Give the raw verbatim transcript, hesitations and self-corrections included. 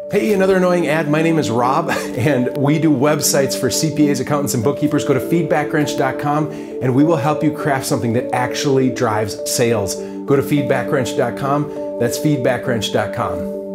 Hey, another annoying ad. My name is Rob, and we do websites for C P As, accountants, and bookkeepers. Go to feedback wrench dot com, and we will help you craft something that actually drives sales. Go to feedback wrench dot com. That's feedback wrench dot com.